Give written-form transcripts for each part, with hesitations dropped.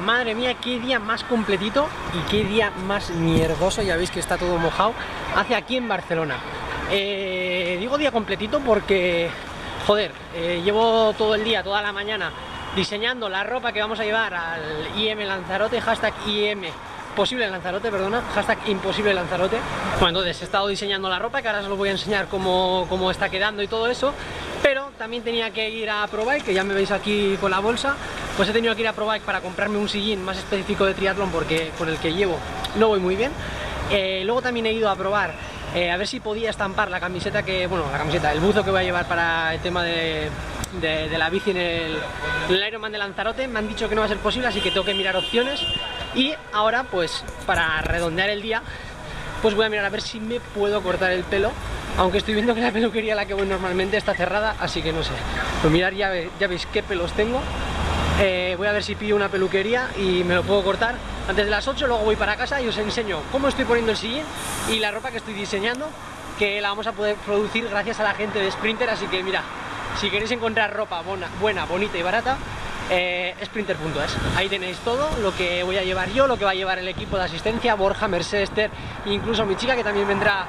Madre mía, qué día más completito y qué día más mierdoso, ya veis que está todo mojado, hace aquí en Barcelona. Digo día completito porque, joder, llevo todo el día, toda la mañana diseñando la ropa que vamos a llevar al IM Lanzarote, hashtag IM posible Lanzarote, perdona, hashtag imposible Lanzarote. Bueno, entonces he estado diseñando la ropa, que ahora os lo voy a enseñar cómo está quedando y todo eso, pero también tenía que ir a ProBike, que ya me veis aquí con la bolsa, pues he tenido que ir a ProBike para comprarme un sillín más específico de triatlón, porque con el que llevo no voy muy bien. Luego también he ido a probar a ver si podía estampar la camiseta el buzo que voy a llevar para el tema de la bici en el Ironman de Lanzarote. Me han dicho que no va a ser posible, así que tengo que mirar opciones. Y ahora, pues para redondear el día, pues voy a mirar a ver si me puedo cortar el pelo, aunque estoy viendo que la peluquería a la que voy normalmente está cerrada, así que no sé. Pues mirar, ya veis qué pelos tengo. Voy a ver si pillo una peluquería y me lo puedo cortar antes de las 8, luego voy para casa y os enseño cómo estoy poniendo el sillín y la ropa que estoy diseñando, que la vamos a poder producir gracias a la gente de Sprinter. Así que mira, si queréis encontrar ropa buena, bonita y barata, Sprinter.es, ahí tenéis todo lo que voy a llevar yo, lo que va a llevar el equipo de asistencia, Borja, Mercedes, Esther, incluso mi chica, que también vendrá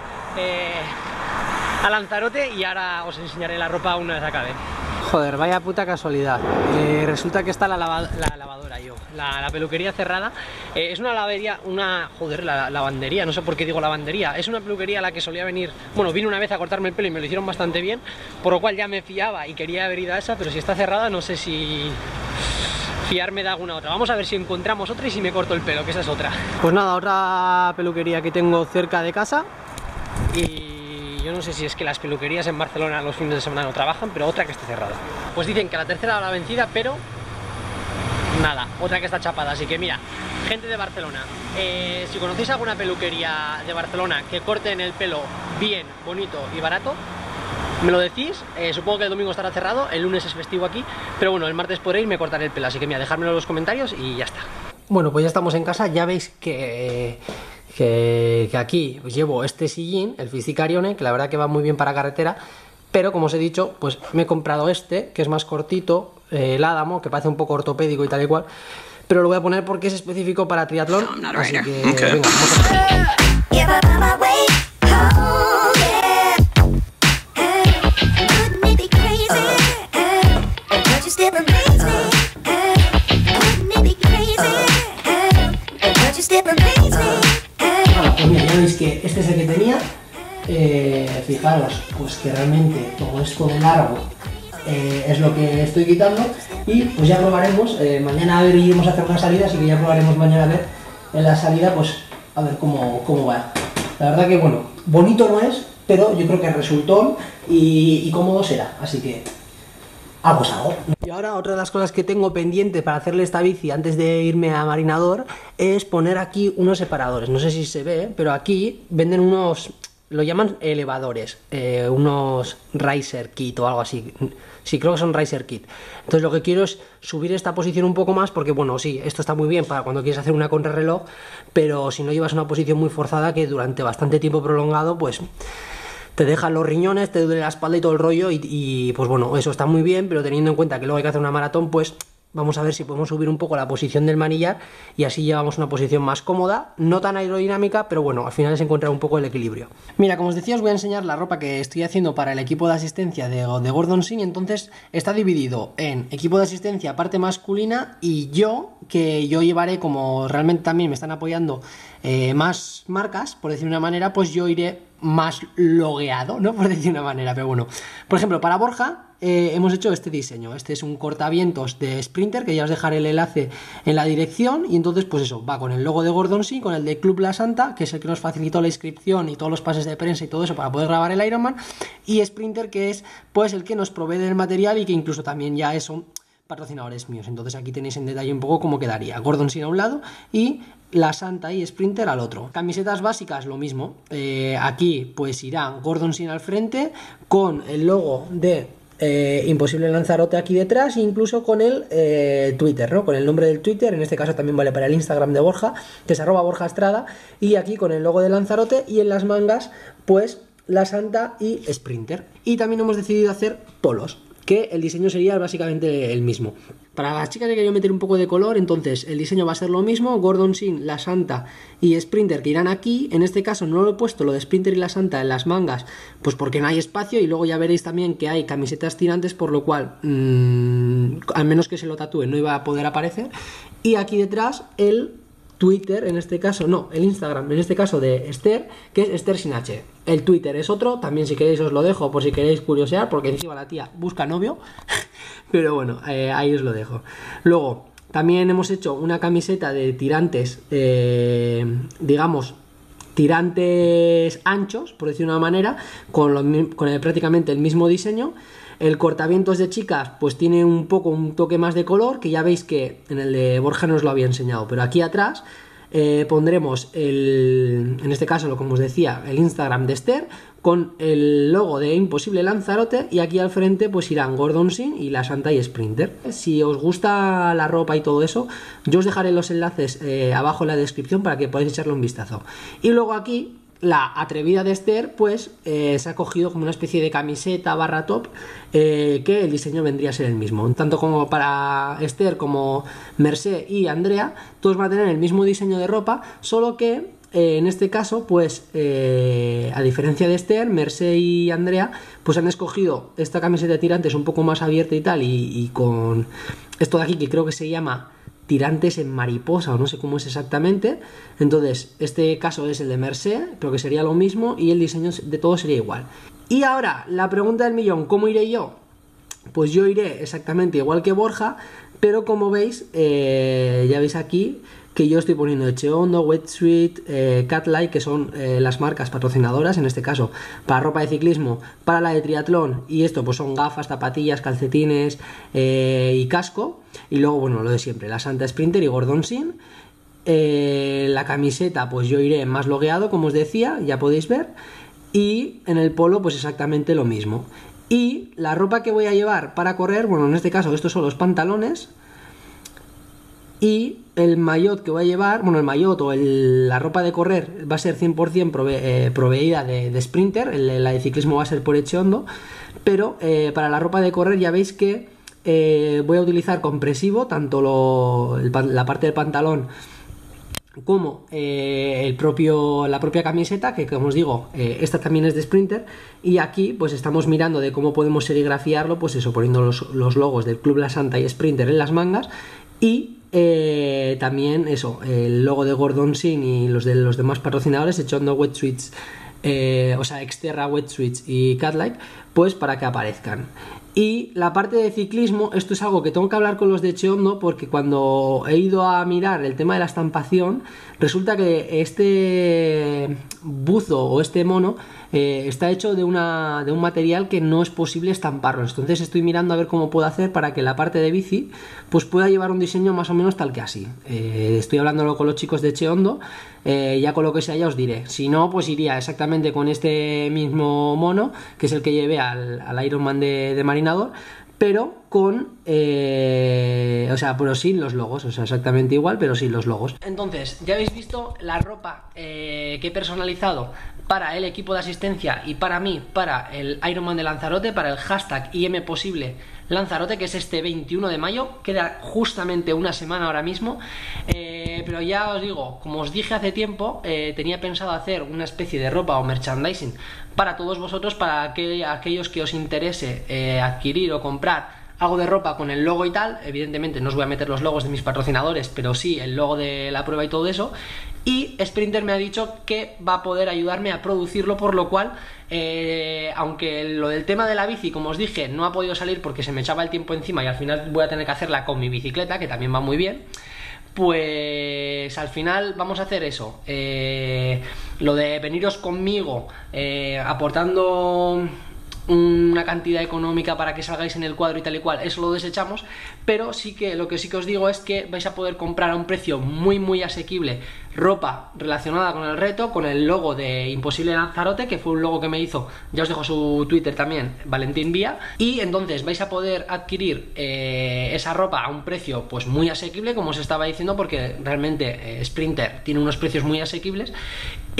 a Lanzarote, y ahora os enseñaré la ropa una vez acabe. Joder, vaya puta casualidad. Resulta que está la peluquería cerrada. Es una lavandería, no sé por qué digo lavandería. Es una peluquería a la que solía venir, bueno, vine una vez a cortarme el pelo y me lo hicieron bastante bien, por lo cual ya me fiaba y quería haber ido a esa, pero si está cerrada no sé si fiarme de alguna otra. Vamos a ver si encontramos otra y si me corto el pelo, que esa es otra. Pues nada, otra peluquería que tengo cerca de casa, y yo no sé si es que las peluquerías en Barcelona los fines de semana no trabajan, pero otra que está cerrada. Pues dicen que la tercera va la vencida, pero nada, otra que está chapada. Así que mira, gente de Barcelona, si conocéis alguna peluquería de Barcelona que corten el pelo bien, bonito y barato, me lo decís. Supongo que el domingo estará cerrado, el lunes es festivo aquí, pero bueno, el martes podré ir y me cortaré el pelo. Así que mira, dejádmelo en los comentarios y ya está. Bueno, pues ya estamos en casa. Ya veis que aquí pues llevo este sillín, el Fisicarione, que la verdad que va muy bien para carretera, pero como os he dicho, pues me he comprado este, que es más cortito, el Adamo, que parece un poco ortopédico y tal y cual, pero lo voy a poner porque es específico para triatlón, así que venga, vamos a ver. Pues mira, ya veis que este es el que tenía. Fijaros, pues que realmente todo esto de largo es lo que estoy quitando, y pues ya probaremos, mañana a ver, iremos a hacer una salida, así que ya probaremos mañana a ver en la salida, pues a ver cómo va. La verdad que bueno, bonito no es, pero yo creo que resultón y cómodo será, así que algo es algo. Y ahora otra de las cosas que tengo pendiente para hacerle esta bici antes de irme a Marinador es poner aquí unos separadores. No sé si se ve, pero aquí venden unos, lo llaman elevadores, unos Riser Kit o algo así. Sí, creo que son Riser Kit. Entonces lo que quiero es subir esta posición un poco más, porque bueno, sí, esto está muy bien para cuando quieres hacer una contrarreloj, pero si no llevas una posición muy forzada que durante bastante tiempo prolongado, pues te dejan los riñones, te duele la espalda y todo el rollo, y pues bueno, eso está muy bien, pero teniendo en cuenta que luego hay que hacer una maratón, pues vamos a ver si podemos subir un poco la posición del manillar y así llevamos una posición más cómoda, no tan aerodinámica, pero bueno, al final es encontrar un poco el equilibrio. Mira, como os decía, os voy a enseñar la ropa que estoy haciendo para el equipo de asistencia de Gordon Sin. Entonces está dividido en equipo de asistencia parte masculina y yo, que yo llevaré, como realmente también me están apoyando más marcas, por decir una manera, pues yo iré más logueado, ¿no? Por decir una manera, pero bueno. Por ejemplo, para Borja hemos hecho este diseño. Este es un cortavientos de Sprinter, que ya os dejaré el enlace en la dirección, y entonces pues eso, va con el logo de Gordon Sin, con el de Club La Santa, que es el que nos facilitó la inscripción y todos los pases de prensa y todo eso para poder grabar el Ironman, y Sprinter, que es pues el que nos provee del material y que incluso también ya son patrocinadores míos. Entonces aquí tenéis en detalle un poco cómo quedaría Gordon Sin a un lado y La Santa y Sprinter al otro. Camisetas básicas, lo mismo. Aquí pues irá Gordon Sin al frente, con el logo de Imposible Lanzarote aquí detrás, incluso con el Twitter, ¿no? Con el nombre del Twitter, en este caso también vale para el Instagram de Borja, que es @Borja Estrada, y aquí con el logo de Lanzarote, y en las mangas pues La Santa y Sprinter. Y también hemos decidido hacer polos, que el diseño sería básicamente el mismo. para las chicas que querían meter un poco de color, entonces el diseño va a ser lo mismo, Gordon Sin, la Santa y Sprinter que irán aquí. En este caso no lo he puesto lo de Sprinter y la Santa en las mangas, pues porque no hay espacio, y luego ya veréis también que hay camisetas tirantes, por lo cual al menos que se lo tatúe no iba a poder aparecer. Y aquí detrás el Twitter, en este caso, no, el Instagram, en este caso de Esther, que es Esther sin H. El Twitter es otro, también si queréis os lo dejo por si queréis curiosear, porque encima la tía busca novio, pero bueno, ahí os lo dejo. Luego, también hemos hecho una camiseta de tirantes, digamos, tirantes anchos, por decir de una manera, con prácticamente el mismo diseño. El cortavientos de chicas pues tiene un toque más de color, que ya veis que en el de Borja no os lo había enseñado, pero aquí atrás pondremos en este caso, como os decía, el Instagram de Esther con el logo de Imposible Lanzarote, y aquí al frente pues irán Gordon Sin y la Santa y Sprinter. Si os gusta la ropa y todo eso, yo os dejaré los enlaces abajo en la descripción para que podáis echarle un vistazo. Y luego aquí la atrevida de Esther pues se ha cogido como una especie de camiseta barra top, que el diseño vendría a ser el mismo, tanto como para Esther como Mercé y Andrea, todos van a tener el mismo diseño de ropa, solo que en este caso pues a diferencia de Esther, Mercé y Andrea pues han escogido esta camiseta de tirantes un poco más abierta y tal, y con esto de aquí que creo que se llama tirantes en mariposa, o no sé cómo es exactamente. Entonces este caso es el de Mercé, pero que sería lo mismo, y el diseño de todo sería igual. Y ahora la pregunta del millón, ¿cómo iré yo? Pues yo iré exactamente igual que Borja, pero como veis, ya veis aquí que yo estoy poniendo Echeondo, Wetsuite, Catlike, que son las marcas patrocinadoras, en este caso para ropa de ciclismo, para la de triatlón, y esto pues son gafas, zapatillas, calcetines y casco. Y luego, bueno, lo de siempre, la Santa, Sprinter y Gordon Sin. La camiseta pues yo iré más logueado, como os decía, ya podéis ver, y en el polo pues exactamente lo mismo. Y la ropa que voy a llevar para correr, bueno, en este caso estos son los pantalones, y el maillot que voy a llevar, bueno, el maillot o la ropa de correr va a ser 100% proveída de Sprinter, la de ciclismo va a ser por Echeondo, pero para la ropa de correr ya veis que voy a utilizar compresivo, tanto la parte del pantalón como la propia camiseta, que como os digo, esta también es de Sprinter, y aquí pues estamos mirando de cómo podemos serigrafiarlo, pues eso, poniendo los logos del Club La Santa y Sprinter en las mangas, y también eso, el logo de Gordon Sin y los de los demás patrocinadores, Echeondo, Wetsuits, o sea, Xterra, Wetsuits y Catlike, pues para que aparezcan. Y la parte de ciclismo, esto es algo que tengo que hablar con los de Echeondo, porque cuando he ido a mirar el tema de la estampación, resulta que este buzo o este mono está hecho de un material que no es posible estamparlo. Entonces estoy mirando a ver cómo puedo hacer para que la parte de bici pues pueda llevar un diseño más o menos tal que así. Estoy hablándolo con los chicos de Echeondo, ya con lo que sea ya os diré. Si no, pues iría exactamente con este mismo mono, que es el que llevé al Ironman de Marinador, pero con pero sin los logos, o sea, exactamente igual, pero sin los logos. Entonces, ya habéis visto la ropa que he personalizado para el equipo de asistencia y para mí, para el Ironman de Lanzarote, para el hashtag IMPosible Lanzarote, que es este 21 de mayo, queda justamente una semana ahora mismo, pero ya os digo, como os dije hace tiempo, tenía pensado hacer una especie de ropa o merchandising para todos vosotros, para aquellos que os interese adquirir o comprar algo de ropa con el logo y tal. Evidentemente no os voy a meter los logos de mis patrocinadores, pero sí el logo de la prueba y todo eso. Y Sprinter me ha dicho que va a poder ayudarme a producirlo, por lo cual, aunque lo del tema de la bici, como os dije, no ha podido salir porque se me echaba el tiempo encima y al final voy a tener que hacerla con mi bicicleta, que también va muy bien, pues al final vamos a hacer eso, lo de veniros conmigo aportando una cantidad económica para que salgáis en el cuadro y tal y cual, eso lo desechamos, pero sí que lo que sí que os digo es que vais a poder comprar a un precio muy asequible ropa relacionada con el reto, con el logo de Imposible Lanzarote, que fue un logo que me hizo, ya os dejo su Twitter también, Valentín Vía, y entonces vais a poder adquirir esa ropa a un precio pues muy asequible, como os estaba diciendo, porque realmente Sprinter tiene unos precios muy asequibles. Y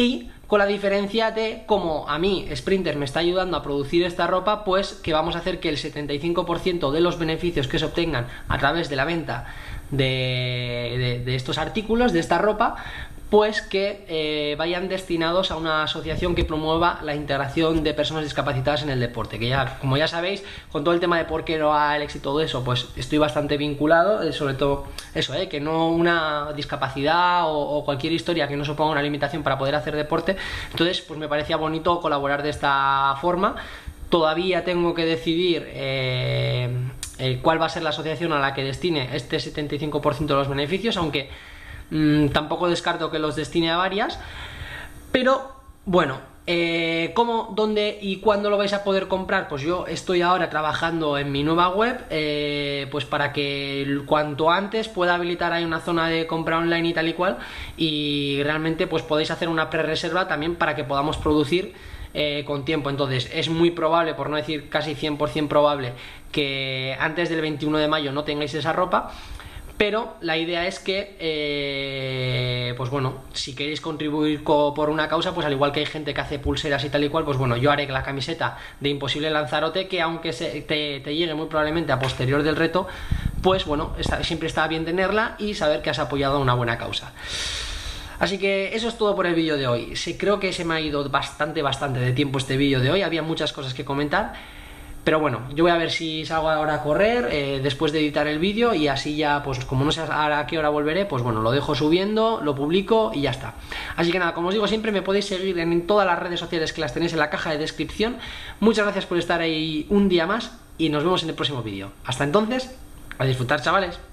con la diferencia de como a mí Sprinter me está ayudando a producir esta ropa, pues que vamos a hacer que el 75% de los beneficios que se obtengan a través de la venta de estos artículos, de esta ropa, pues que vayan destinados a una asociación que promueva la integración de personas discapacitadas en el deporte, que ya, como ya sabéis, con todo el tema de Porquero Alex y todo eso, pues estoy bastante vinculado, sobre todo eso, que no una discapacidad o cualquier historia que no suponga una limitación para poder hacer deporte. Entonces pues me parecía bonito colaborar de esta forma. Todavía tengo que decidir cuál va a ser la asociación a la que destine este 75% de los beneficios, aunque tampoco descarto que los destine a varias. Pero bueno, ¿cómo, dónde y cuándo lo vais a poder comprar? Pues yo estoy ahora trabajando en mi nueva web, pues para que cuanto antes pueda habilitar ahí una zona de compra online y tal y cual, y realmente pues podéis hacer una pre-reserva también para que podamos producir con tiempo. Entonces es muy probable, por no decir casi 100% probable, que antes del 21 de mayo no tengáis esa ropa. Pero la idea es que, pues bueno, si queréis contribuir por una causa, pues al igual que hay gente que hace pulseras y tal y cual, pues bueno, yo haré la camiseta de Imposible Lanzarote, que aunque te llegue muy probablemente a posterior del reto, pues bueno, siempre está bien tenerla y saber que has apoyado a una buena causa. Así que eso es todo por el vídeo de hoy. Creo que se me ha ido bastante de tiempo este vídeo de hoy, había muchas cosas que comentar. Pero bueno, yo voy a ver si salgo ahora a correr después de editar el vídeo, y así ya, pues como no sé a qué hora volveré, pues bueno, lo dejo subiendo, lo publico y ya está. Así que nada, como os digo siempre, me podéis seguir en todas las redes sociales que las tenéis en la caja de descripción. Muchas gracias por estar ahí un día más y nos vemos en el próximo vídeo. Hasta entonces, a disfrutar, chavales.